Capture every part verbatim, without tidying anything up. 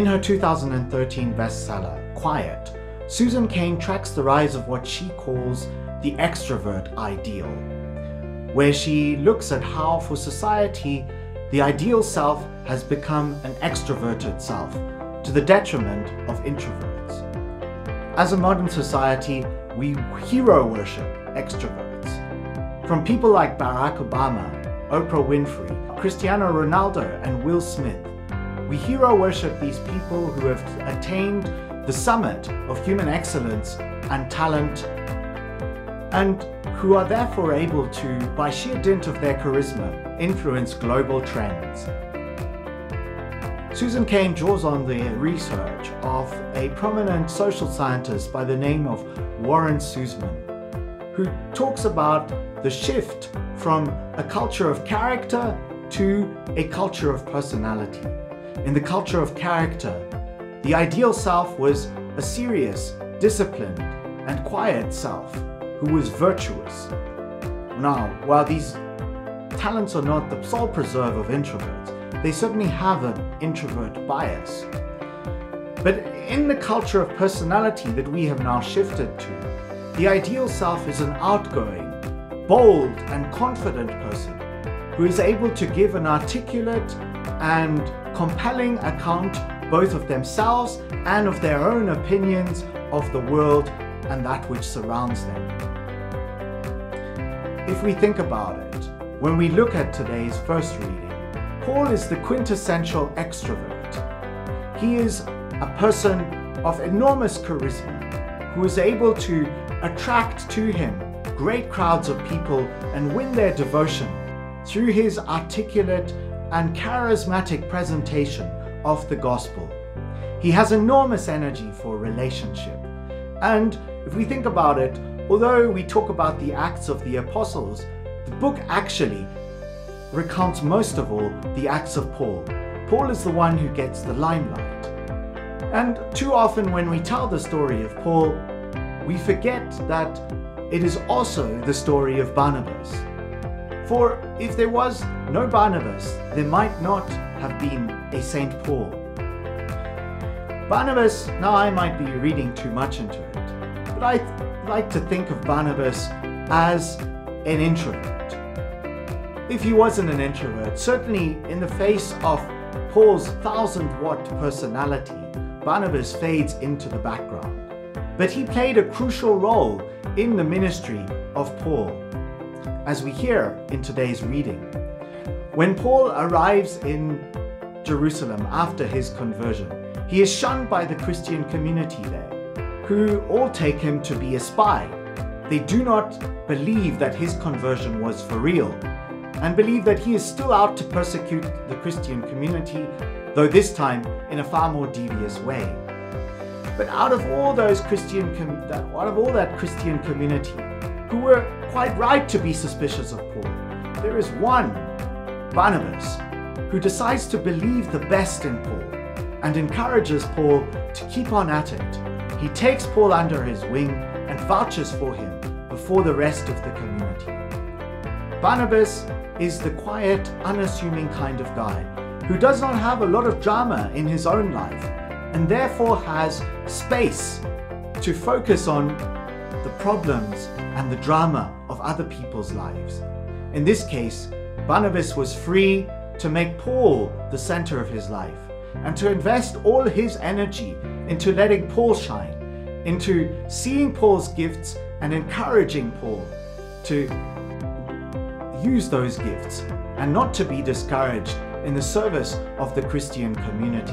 her two thousand thirteen bestseller, Quiet, Susan Cain tracks the rise of what she calls the extrovert ideal, where she looks at how for society the ideal self has become an extroverted self to the detriment of introverts. As a modern society, we hero worship extroverts. From people like Barack Obama, Oprah Winfrey, Cristiano Ronaldo and Will Smith, we hero worship these people who have attained the summit of human excellence and talent, and who are therefore able to, by sheer dint of their charisma, influence global trends. Susan Cain draws on the research of a prominent social scientist by the name of Warren Sussman, who talks about the shift from a culture of character to a culture of personality. In the culture of character, the ideal self was a serious, disciplined, and quiet self who was virtuous. Now, while these talents are not the sole preserve of introverts, they certainly have an introvert bias. But in the culture of personality that we have now shifted to, the ideal self is an outgoing, bold, and confident person who is able to give an articulate and compelling account both of themselves and of their own opinions of the world and that which surrounds them. If we think about it, when we look at today's first reading, Paul is the quintessential extrovert. He is a person of enormous charisma who is able to attract to him great crowds of people and win their devotion through his articulate and charismatic presentation of the gospel. He has enormous energy for relationship. And if we think about it, although we talk about the Acts of the Apostles, the book actually recounts most of all the Acts of Paul. Paul is the one who gets the limelight. And too often when we tell the story of Paul, we forget that it is also the story of Barnabas. For if there was no Barnabas, there might not have been a Saint Paul. Barnabas, now I might be reading too much into it, but I like to think of Barnabas as an introvert. If he wasn't an introvert, certainly in the face of Paul's thousand watt personality, Barnabas fades into the background. But he played a crucial role in the ministry of Paul, as we hear in today's reading. When Paul arrives in Jerusalem after his conversion, he is shunned by the Christian community there, who all take him to be a spy. They do not believe that his conversion was for real, and believe that he is still out to persecute the Christian community, though this time in a far more devious way. But out of all those Christian, com that, out of all that Christian community, who were quite right to be suspicious of Paul, there is one, Barnabas, who decides to believe the best in Paul and encourages Paul to keep on at it. He takes Paul under his wing and vouches for him before the rest of the community. Barnabas is the quiet, unassuming kind of guy who does not have a lot of drama in his own life and therefore has space to focus on the problems and the drama of other people's lives. In this case, Barnabas was free to make Paul the center of his life and to invest all his energy into letting Paul shine, into seeing Paul's gifts and encouraging Paul to use those gifts and not to be discouraged in the service of the Christian community.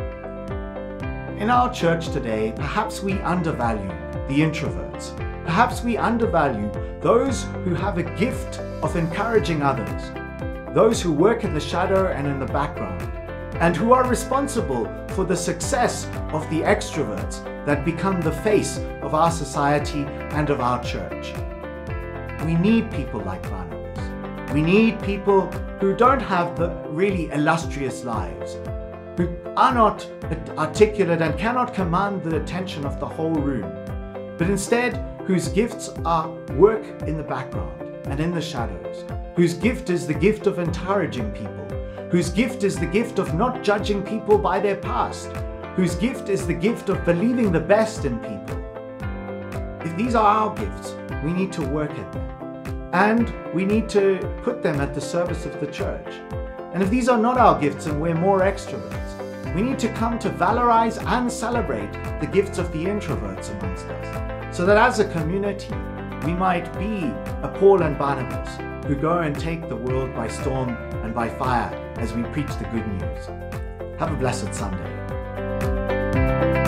In our church today, perhaps we undervalue the introverts. Perhaps we undervalue those who have a gift of encouraging others, those who work in the shadow and in the background, and who are responsible for the success of the extroverts that become the face of our society and of our church. We need people like Barnabas. We need people who don't have the really illustrious lives, who are not articulate and cannot command the attention of the whole room, but instead whose gifts are work in the background and in the shadows, whose gift is the gift of encouraging people, whose gift is the gift of not judging people by their past, whose gift is the gift of believing the best in people. If these are our gifts, we need to work at them, and we need to put them at the service of the church. And if these are not our gifts and we're more extroverts, we need to come to valorize and celebrate the gifts of the introverts amongst us, so that as a community, we might be a Paul and Barnabas who go and take the world by storm and by fire as we preach the good news. Have a blessed Sunday.